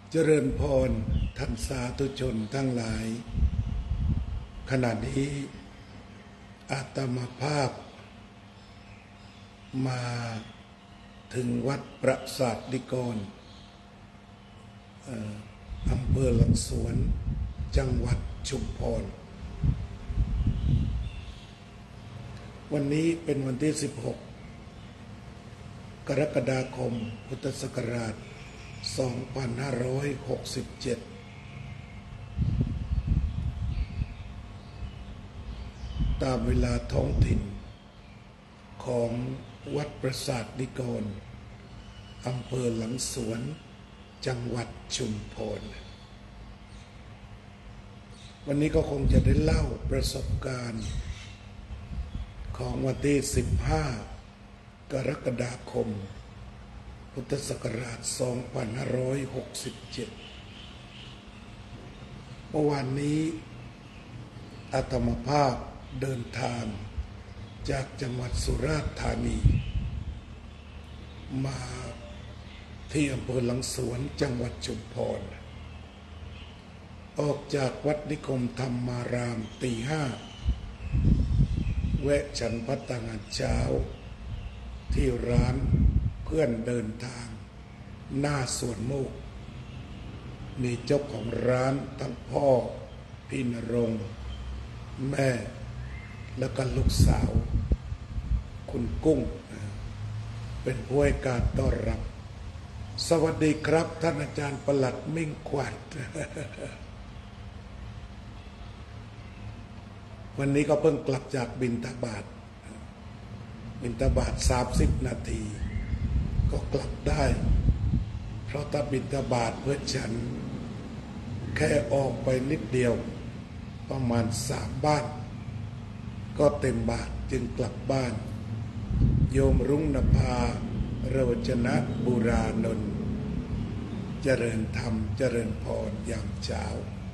เจริญพรท่านสาธุชนทั้งหลายขณะนี้อาตมาภาพมาถึงวัดประสาทนิกรอำเภอหลังสวนจังหวัดชุมพรวันนี้เป็นวันที่16กรกฎาคมพุทธศักราช2567ตามเวลาท้องถิ่นของวัดประสาทนิกรอำเภอหลังสวนจังหวัดชุมพรวันนี้ก็คงจะได้เล่าประสบการณ์ของวันที่15กรกฎาคมพุทธศักราช2567เมื่อวานนี้อาตมาภาพเดินทางจากจังหวัดสุราษฎร์ธานีมาที่อำเภอหลังสวนจังหวัดชุมพรออกจากวัดนิคมธรรมารามตี 5แวะฉันภัตตาหารเช้าที่ร้านเพื่อนเดินทางหน้าสวนโมกมีเจ้าของร้านทั้งพ่อพี่ณรงค์แม่แล้วก็ลูกสาวคุณกุ้งเป็นผู้ให้การต้อนรับสวัสดีครับท่านอาจารย์ประหลัดมิ่งขวัญวันนี้ก็เพิ่งกลับจากบิณฑบาต30 นาทีก็กลับได้เพราะถ้าบิณฑบาตเพื่อฉันแค่ออกไปนิดเดียวประมาณ3 บ้านก็เต็มบาทจึงกลับบ้านโยมรุ่งนภาโรจนะบุรานนท์เจริญธรรมเจริญพรยามเช้า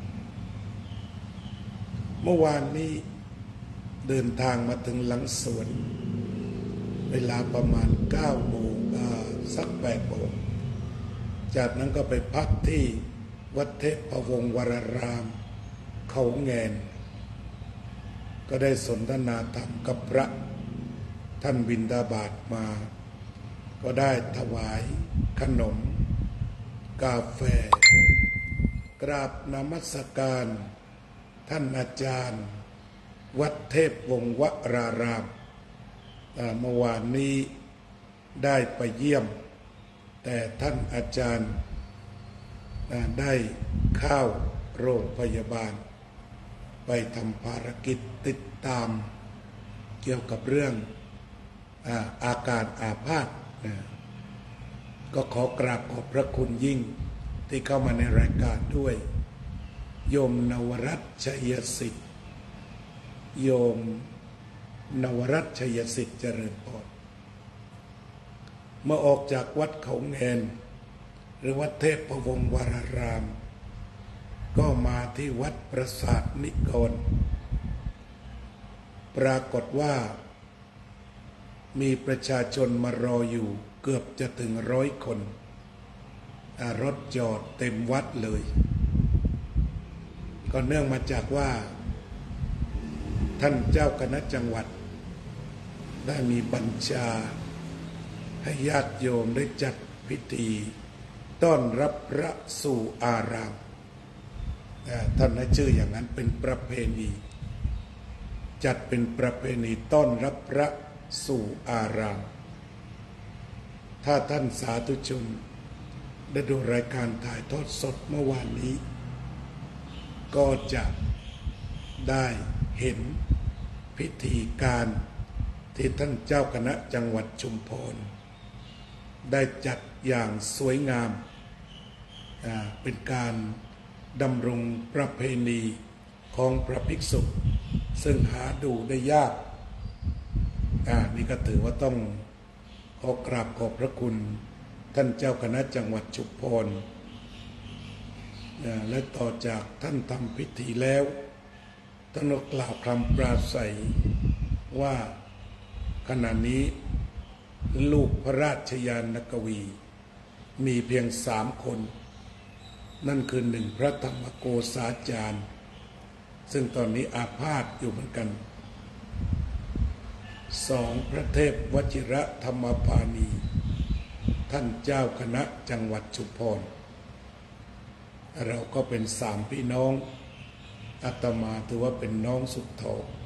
เมื่อวานนี้เดินทางมาถึงหลังสวนเวลาประมาณ9 โมงสัก8 โมงจากนั้นก็ไปพักที่วัดเทพวงศ์วรารามเขาแงนก็ได้สนทนาธรรมกับพระท่านบิณฑบาตมาก็ได้ถวายขนมกาแฟกราบนมัสการท่านอาจารย์วัดเทพวงศ์วรารามเมื่อวานนี้ได้ไปเยี่ยมแต่ท่านอาจารย์ได้เข้าโรงพยาบาลไปทำภารกิจติดตามเกี่ยวกับเรื่องอาการอาภาษก็ขอกราบขอบพระคุณยิ่งที่เข้ามาในรายการด้วยโยมนวรัตน์ชัยสิทธิ์โยมนวรัตน์ชัยสิทธิ์เจริญพรเมื่อออกจากวัดเขาแงนหรือวัดเทพวงศ์วรารามก็มาที่วัดประสาทนิกรปรากฏว่ามีประชาชนมารออยู่เกือบจะถึง100 คนรถจอดเต็มวัดเลยก็เนื่องมาจากว่าท่านเจ้าคณะจังหวัดได้มีบัญชาให้ญาติโยมได้จัดพิธีต้อนรับพระสู่อารามท่านให้ชื่ออย่างนั้นเป็นประเพณีจัดเป็นประเพณีต้อนรับพระสู่อารามถ้าท่านสาธุชนได้ดูรายการถ่ายทอดสดเมื่อวานนี้ก็จะได้เห็นพิธีการที่ท่านเจ้าคณะจังหวัดชุมพรได้จัดอย่างสวยงามเป็นการดำรงประเพณีของพระภิกษุซึ่งหาดูได้ยากนี่ก็ถือว่าต้องขอกราบขอบพระคุณท่านเจ้าคณะจังหวัดชุมพรและต่อจากท่านทำพิธีแล้วท่านก็กล่าวคำปราศัยว่าขณะนี้ลูกพระราชยานกวีมีเพียง3 คนนั่นคือหนึ่งพระธรรมโกษาจารย์ซึ่งตอนนี้อาพาธอยู่เหมือนกันสองพระเทพวชิระธรรมปานีท่านเจ้าคณะจังหวัดชุมพรเราก็เป็นสามพี่น้องอาตมาถือว่าเป็นน้องสุดโต่ง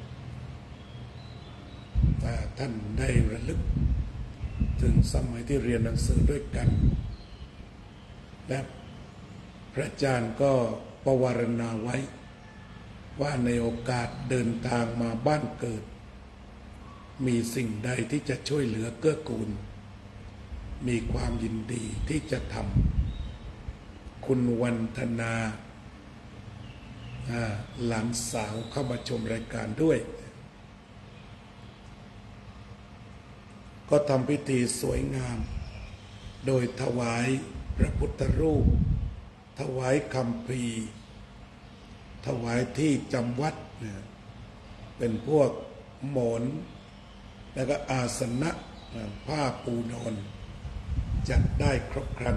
ท่านได้ระลึกถึงสมัยที่เรียนหนังสือด้วยกันและพระอาจารย์ก็ประวารณาไว้ว่าในโอกาสเดินทางมาบ้านเกิดมีสิ่งใดที่จะช่วยเหลือเกื้อกูลมีความยินดีที่จะทำคุณวันธนาหลานสาวเข้ามาชมรายการด้วยก็ทำพิธีสวยงามโดยถวายพระพุทธรูปถวายคัมภีร์ถวายที่จำวัดเป็นพวกหมอนแล้วก็อาสนะผ้าปูนอนจัดได้ครบครัน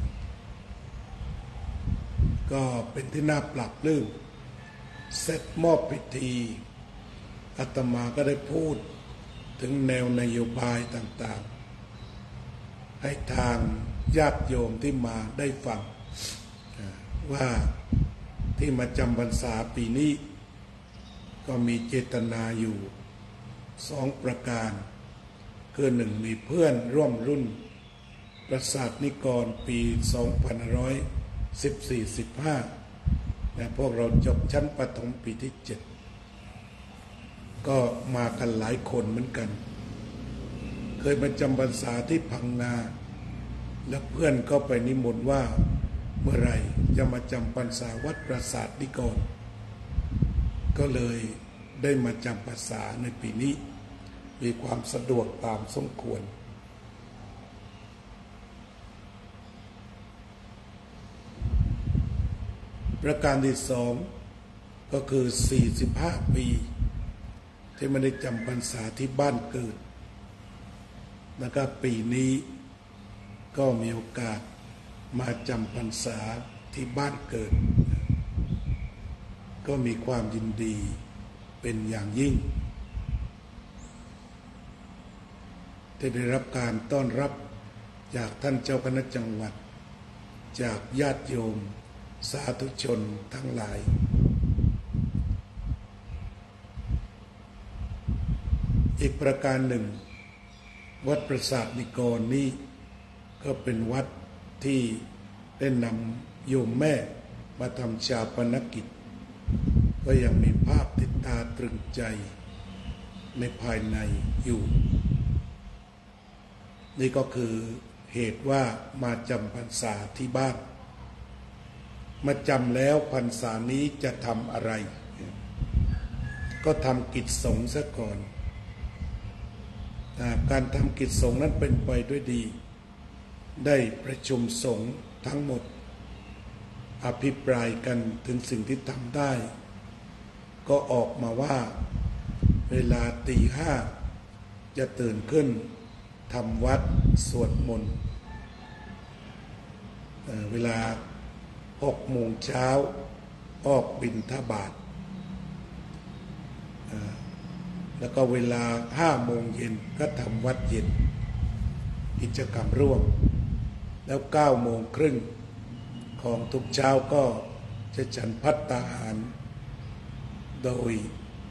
ก็เป็นที่น่าปรับปลื้มเสร็จมอบพิธีอาตมาก็ได้พูดถึงแนวนโยบายต่างๆให้ทางญาติโยมที่มาได้ฟังว่าที่มาจำพรรษาปีนี้ก็มีเจตนาอยู่สองประการคือหนึ่งมีเพื่อนร่วมรุ่นประสาทนิกรปี2514-15นะพวกเราจบชั้นประถมปีที่7ก็มากันหลายคนเหมือนกันเคยมาจำพรรษาที่พังงาแล้วเพื่อนก็ไปนิมนต์ว่าเมื่อไรจะมาจำพรรษาวัดประสาทนิกรก็เลยได้มาจำพรรษาในปีนี้มีความสะดวกตามสมควรประการที่สองก็คือ45 ปีที่ไม่ได้จำพรรษาที่บ้านเกิดแล้วก็ปีนี้ก็มีโอกาสมาจำพรรษาที่บ้านเกิดก็มีความยินดีเป็นอย่างยิ่งที่ได้รับการต้อนรับจากท่านเจ้าคณะจังหวัดจากญาติโยมสาธุชนทั้งหลายอีกประการหนึ่งวัดประสาทนิกรนี้ก็เป็นวัดที่ได้นำโยมแม่มาทำชาปนกิจก็ยังมีภาพติดตาตรึงใจในภายในอยู่นี่ก็คือเหตุว่ามาจำพรรษาที่บ้านมาจำแล้วพรรษานี้จะทำอะไรก็ทำกิจสงฆ์ซะก่อนการทำกิจสงฆ์นั้นเป็นไปด้วยดีได้ประชุมสงฆ์ทั้งหมดอภิปรายกันถึงสิ่งที่ทำได้ก็ออกมาว่าเวลาตี 5จะตื่นขึ้นทำวัดสวดมนต์เวลา6 โมงเช้าออกบิณฑบาตแล้วก็เวลา5 โมงเย็นก็ทำวัดเย็นกิจกรรมร่วมแล้ว9 โมงครึ่งของทุกเช้าก็จะฉันภัตตาหารโดย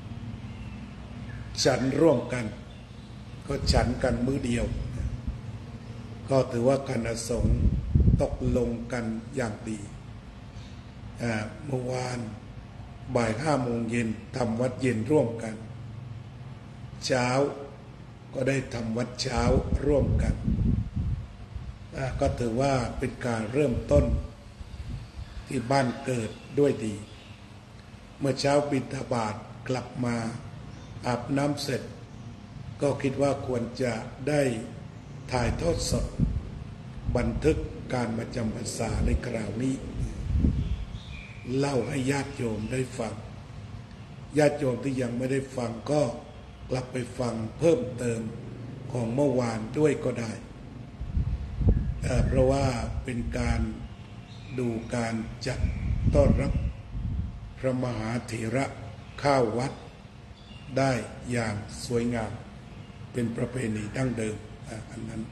ฉันร่วมกันก็ฉันกันมื้อเดียวก็ถือว่าคณะสงฆ์ตกลงกันอย่างดีเมื่อวานบ่าย 5 โมงเย็นทำวัดเย็นร่วมกันเช้าก็ได้ทำวัดเช้าร่วมกันก็ถือว่าเป็นการเริ่มต้นที่บ้านเกิดด้วยดีเมื่อเช้าบิณฑบาตกลับมาอาบน้ำเสร็จก็คิดว่าควรจะได้ถ่ายทอดสดบันทึกการมาจำพรรษาในคราวนี้เล่าให้ญาติโยมได้ฟังญาติโยมที่ยังไม่ได้ฟังก็กลับไปฟังเพิ่มเติมของเมื่อวานด้วยก็ได้เพราะว่าเป็นการดูการจัดต้อนรับพระมหาเถระเข้าวัดได้อย่างสวยงามเป็นประเพณีดั้งเดิมอันนั้น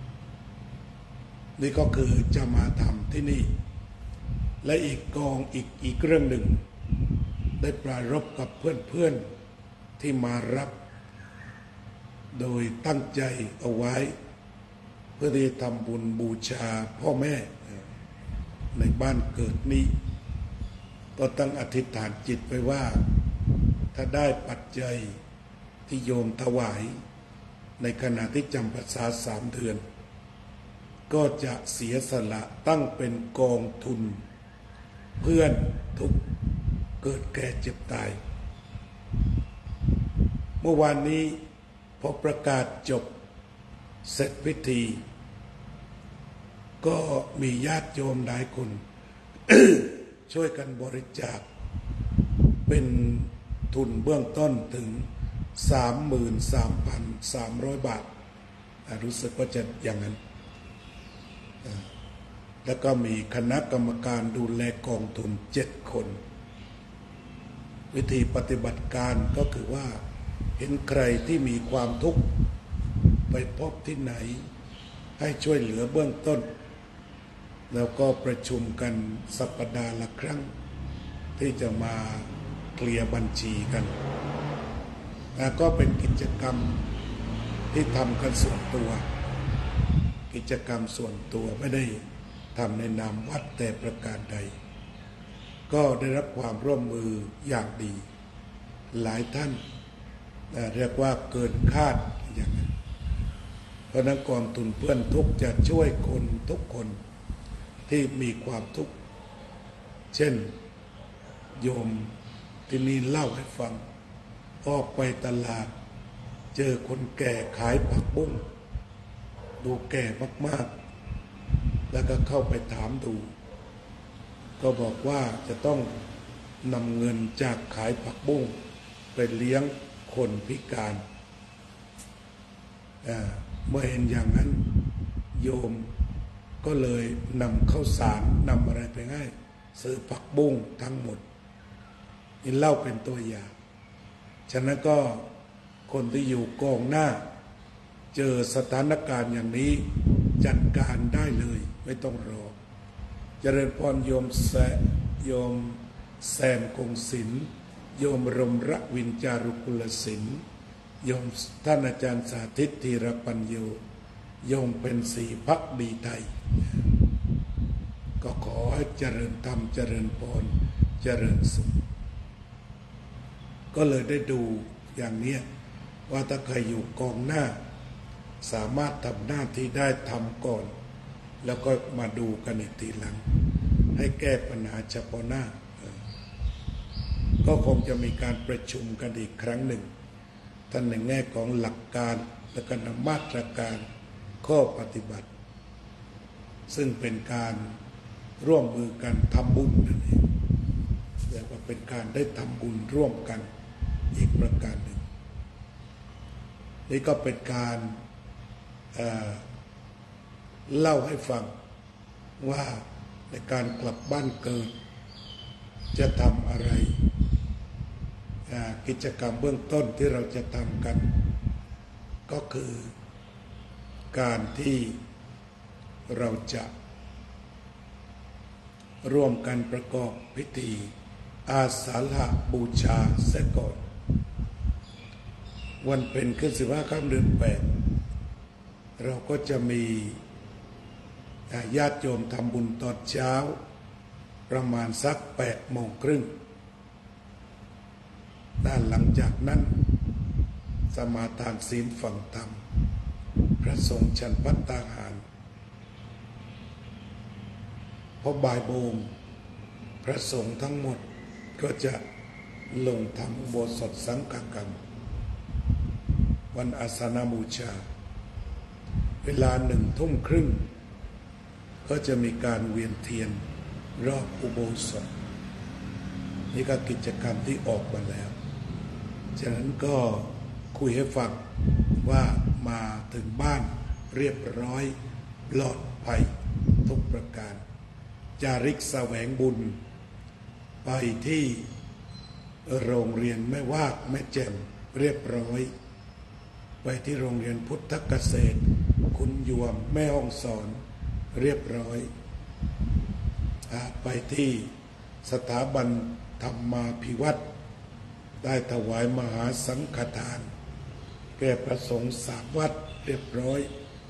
นี่ก็คือจะมาทำที่นี่และอีกกองอีกเรื่องหนึ่งได้ปรารภกับเพื่อนๆที่มารับโดยตั้งใจเอาไว้เพื่อที่ทำบุญบูชาพ่อแม่ในบ้านเกิดนี้ก็ตั้งอธิษฐานจิตไปว่าถ้าได้ปัจจัยที่โยมถวายในขณะที่จำพรรษา3 เดือนก็จะเสียสละตั้งเป็นกองทุนเพื่อนทุกเกิดแก่เจ็บตายเมื่อวานนี้พอประกาศจบเสร็จพิธีก็มีญาติโยมหลายคน ช่วยกันบริจาคเป็นทุนเบื้องต้นถึง 33,300 บาทรู้สึกว่าจะอย่างนั้นแล้วก็มีคณะกรรมการดูแลกองทุน7 คนวิธีปฏิบัติการก็คือว่าเห็นใครที่มีความทุกข์ไปพบที่ไหนให้ช่วยเหลือเบื้องต้นแล้วก็ประชุมกันสัปดาห์ละครั้งที่จะมาเคลียร์บัญชีกันแล้วก็เป็นกิจกรรมที่ทำกันส่วนตัวกิจกรรมส่วนตัวไม่ได้ทำในนามวัดแต่ประการใดก็ได้รับความร่วมมืออย่างดีหลายท่านเรียกว่าเกินคาดอย่างนั้นเพราะนั้นกองทุนเพื่อนทุกข์จะช่วยคนทุกคนที่มีความทุกข์เช่นโยมที่นี่เล่าให้ฟังออกไปตลาดเจอคนแก่ขายผักบุ้งดูแก่มากๆแล้วก็เข้าไปถามดูก็บอกว่าจะต้องนำเงินจากขายผักบุ้งไปเลี้ยงคนพิการเมื่อเห็นอย่างนั้นโยมก็เลยนำข้าวสารนำอะไรไปให้ซื้อผักบุ้งทั้งหมดนี่เล่าเป็นตัวอย่างฉะนั้นก็คนที่อยู่กองหน้าเจอสถานการณ์อย่างนี้จัดการได้เลยไม่ต้องรอเจริญพรโยมแซมคงศิลป์โยมรมระวินจารุกุลศิลป์โยมท่านอาจารย์สาธิตธีรปัญโยโยมเป็นศรีภักดีไทยก็ขอให้เจริญธรรมเจริญพรเจริญสุขก็เลยได้ดูอย่างนี้ว่าถ้าใครอยู่กองหน้าสามารถทำหน้าที่ได้ทำก่อนแล้วก็มาดูกันอีกทีหลังให้แก้ปัญหาเฉพาะหน้าก็คงจะมีการประชุมกันอีกครั้งหนึ่งท่านในแง่ของหลักการและก็นำมาตรการข้อปฏิบัติซึ่งเป็นการร่วมมือกันทำบุญนั่นเองเรียกว่าเป็นการได้ทำบุญร่วมกันอีกประการหนึ่งนี่ก็เป็นการเล่าให้ฟังว่าในการกลับบ้านเกิดจะทำอะไรกิจกรรมเบื้องต้นที่เราจะทำกันก็คือการที่เราจะร่วมกันประกอบพิธีอาสาฬหบูชาเสียก่อนวันเป็นขึ้น15 ค่ำเดือน 8เราก็จะมีญาติโยมทำบุญตอนเช้าประมาณสัก8:30ด้านหลังจากนั้นสมาทานศีลฟังธรรมพระสงฆ์ฉันภัตตาหารพอบ่ายโมงพระสงฆ์ทั้งหมดก็จะลงทำอุโบสถสังฆกรรมวันอาสาฬหบูชาเวลา19:30ก็จะมีการเวียนเทียนรอบอุโบสถนี่ก็กิจกรรมที่ออกมาแล้วฉะนั้นก็คุยให้ฟังว่ามาถึงบ้านเรียบร้อยปลอดภัยทุกประการจาริกแสวงบุญไปที่โรงเรียนแม่วากแม่แจ่มเรียบร้อยไปที่โรงเรียนพุทธเกษตรคุณยวมแม่ฮ่องสอนเรียบร้อยไปที่สถาบันธรรมาภิวัตรได้ถวายมหาสังฆทานแก่พระสงฆ์3 วัดเรียบร้อย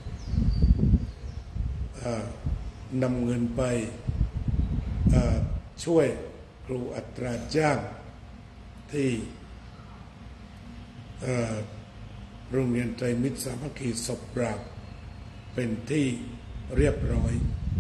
นำเงินไปช่วยครูอัตราจ้างที่โรงเรียนไตรมิตรสามัคคีศพปราบเป็นที่เรียบร้อย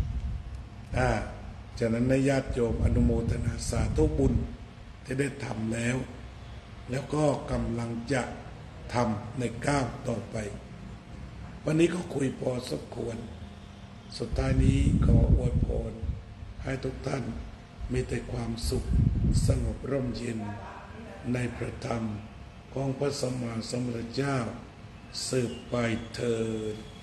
ฉะนั้นญาติโยมอนุโมทนาสาธุบุญที่ได้ทำแล้วก็กำลังจะทำในก้าวต่อไปวันนี้ก็คุยพอสมควรสุดท้ายนี้ขออวยพรให้ทุกท่านมีแต่ความสุขสงบร่มเย็นในพระธรรมของพระสัมมาสัมพุทธเจ้าสืบไปเถิด